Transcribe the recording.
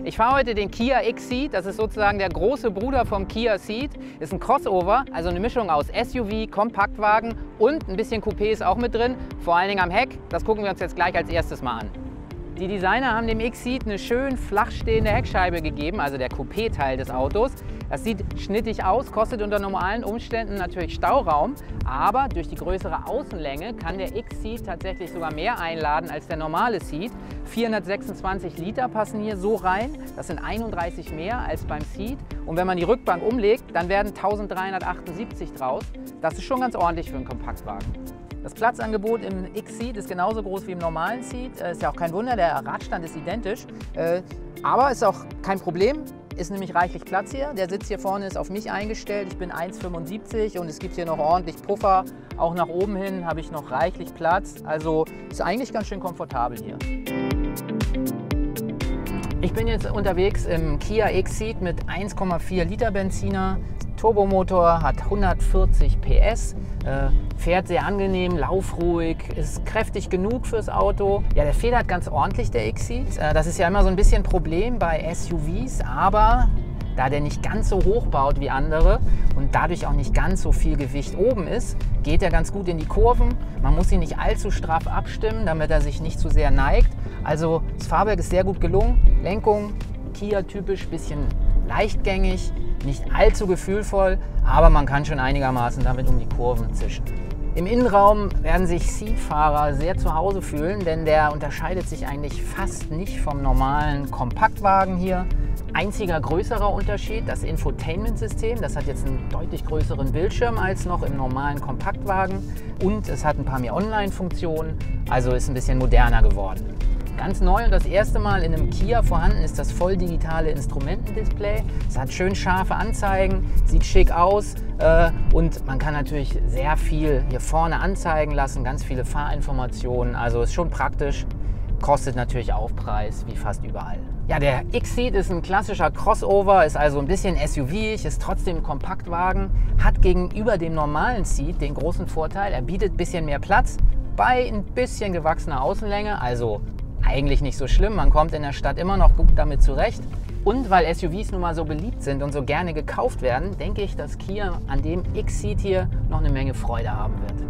Ich fahre heute den Kia Xceed, das ist sozusagen der große Bruder vom Kia Ceed. Ist ein Crossover, also eine Mischung aus SUV, Kompaktwagen und ein bisschen Coupé ist auch mit drin, vor allen Dingen am Heck. Das gucken wir uns jetzt gleich als erstes mal an. Die Designer haben dem Xceed eine schön flach stehende Heckscheibe gegeben, also der Coupé-Teil des Autos. Das sieht schnittig aus, kostet unter normalen Umständen natürlich Stauraum, aber durch die größere Außenlänge kann der Xceed tatsächlich sogar mehr einladen als der normale Ceed. 426 Liter passen hier so rein, das sind 31 mehr als beim Ceed. Und wenn man die Rückbank umlegt, dann werden 1378 draus. Das ist schon ganz ordentlich für einen Kompaktwagen. Das Platzangebot im Xceed ist genauso groß wie im normalen Ceed. Ist ja auch kein Wunder, der Radstand ist identisch. Aber ist auch kein Problem, ist nämlich reichlich Platz hier. Der Sitz hier vorne ist auf mich eingestellt. Ich bin 1,75 und es gibt hier noch ordentlich Puffer. Auch nach oben hin habe ich noch reichlich Platz. Also ist eigentlich ganz schön komfortabel hier. Ich bin jetzt unterwegs im Kia Xceed mit 1,4 Liter Benziner. Turbomotor, hat 140 PS, fährt sehr angenehm, laufruhig, ist kräftig genug fürs Auto. Ja, der federt ganz ordentlich, der Xceed. Das ist ja immer so ein bisschen ein Problem bei SUVs, aber da der nicht ganz so hoch baut wie andere und dadurch auch nicht ganz so viel Gewicht oben ist, geht er ganz gut in die Kurven. Man muss ihn nicht allzu straff abstimmen, damit er sich nicht zu sehr neigt. Also das Fahrwerk ist sehr gut gelungen. Lenkung, Kia-typisch, bisschen leichtgängig, nicht allzu gefühlvoll, aber man kann schon einigermaßen damit um die Kurven zischen. Im Innenraum werden sich Ceed-Fahrer sehr zu Hause fühlen, denn der unterscheidet sich eigentlich fast nicht vom normalen Kompaktwagen hier. Einziger größerer Unterschied, das Infotainment-System. Das hat jetzt einen deutlich größeren Bildschirm als noch im normalen Kompaktwagen und es hat ein paar mehr Online-Funktionen, also ist ein bisschen moderner geworden. Ganz neu und das erste Mal in einem Kia vorhanden ist das voll digitale Instrumentendisplay. Es hat schön scharfe Anzeigen, sieht schick aus und man kann natürlich sehr viel hier vorne anzeigen lassen, ganz viele Fahrinformationen. Also ist schon praktisch, kostet natürlich Aufpreis wie fast überall. Ja, der Xceed ist ein klassischer Crossover, ist also ein bisschen SUV-ig, ist trotzdem ein Kompaktwagen, hat gegenüber dem normalen Ceed den großen Vorteil, er bietet ein bisschen mehr Platz bei ein bisschen gewachsener Außenlänge, also eigentlich nicht so schlimm, man kommt in der Stadt immer noch gut damit zurecht. Und weil SUVs nun mal so beliebt sind und so gerne gekauft werden, denke ich, dass Kia an dem Xceed hier noch eine Menge Freude haben wird.